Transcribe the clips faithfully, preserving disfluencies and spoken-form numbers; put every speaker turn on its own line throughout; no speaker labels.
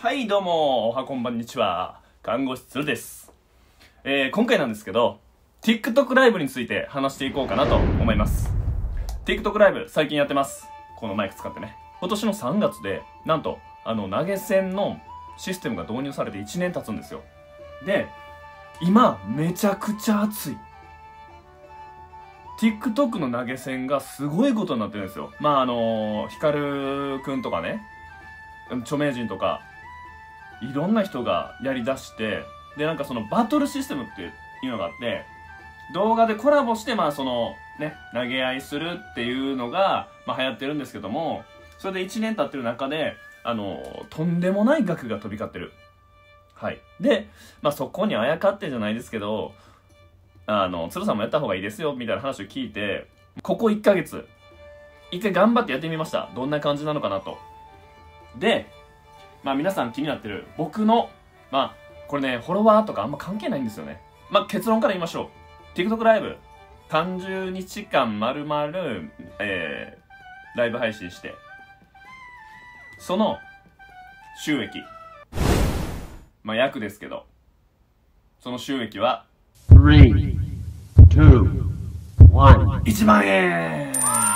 はいどうもおはこんばんにちは、看護師つるです。えー、今回なんですけど TikTok ライブについて話していこうかなと思います。 TikTok ライブ最近やってます。このマイク使ってね。今年のさんがつでなんとあの投げ銭のシステムが導入されていちねん経つんですよ。で今めちゃくちゃ熱い TikTok の投げ銭がすごいことになってるんですよ。まああのヒカルくんとかね、著名人とかいろんな人がやりだして、でなんかそのバトルシステムっていうのがあって、動画でコラボしてまあそのね投げ合いするっていうのがまあ流行ってるんですけども、それでいちねん経ってる中であのとんでもない額が飛び交ってる。はいでまあそこにあやかってじゃないですけど、あの鶴さんもやった方がいいですよみたいな話を聞いて、ここいっかげつ一回頑張ってやってみました。どんな感じなのかなと。でまあ皆さん気になってる僕のまあこれねフォロワーとかあんま関係ないんですよね。まあ結論から言いましょう。 TikTok ライブさんじゅうにちかんまるまるえー、ライブ配信して、その収益まあ約ですけど、その収益はさん、に、に、いちまんえん、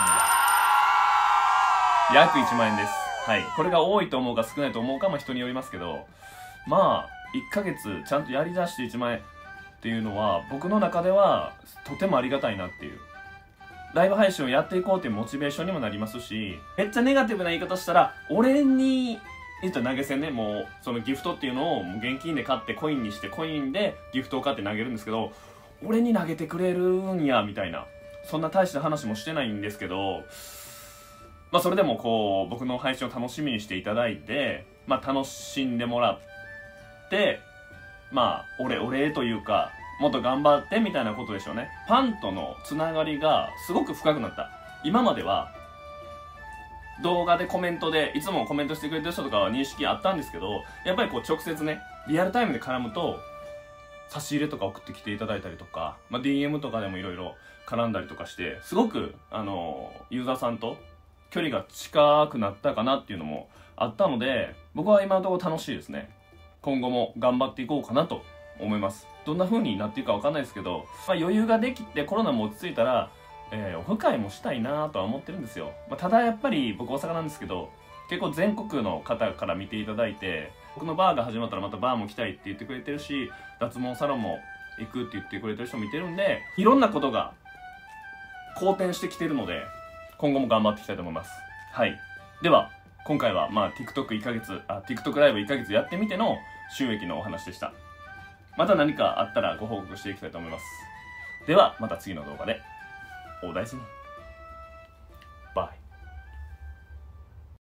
約いちまんえんです。はい、これが多いと思うか少ないと思うか、まあ人によりますけど、まあいっかげつちゃんとやりだしていちまんえんっていうのは僕の中ではとてもありがたいなっていう。ライブ配信をやっていこうっていうモチベーションにもなりますし、めっちゃネガティブな言い方したら、俺に言ったら投げ銭ね、もうそのギフトっていうのを現金で買ってコインにして、コインでギフトを買って投げるんですけど、俺に投げてくれるんやみたいな、そんな大した話もしてないんですけど、まあそれでもこう僕の配信を楽しみにしていただいて、まあ楽しんでもらって、まあお礼お礼というかもっと頑張ってみたいなことでしょうね。ファンとのつながりがすごく深くなった。今までは動画でコメントでいつもコメントしてくれてる人とかは認識あったんですけど、やっぱりこう直接ねリアルタイムで絡むと差し入れとか送ってきていただいたりとか、まあ、ディーエム とかでもいろいろ絡んだりとかして、すごくあのユーザーさんと距離が近くなったかなっていうのもあったので、僕は今のところ楽しいですね。今後も頑張っていこうかなと思います。どんな風になっていくかわかんないですけど、まあ、余裕ができてコロナも落ち着いたら、えー、オフ会もしたいなとは思ってるんですよ。まあ、ただやっぱり僕大阪なんですけど、結構全国の方から見ていただいて、僕のバーが始まったらまたバーも来たいって言ってくれてるし、脱毛サロンも行くって言ってくれてる人もいてるんで、いろんなことが好転してきてるので今後も頑張っていきたいと思います。はい。では今回はまあ TikTok いっかげつあ TikTok ライブいっかげつやってみての収益のお話でした。また何かあったらご報告していきたいと思います。ではまた次の動画でお大事に。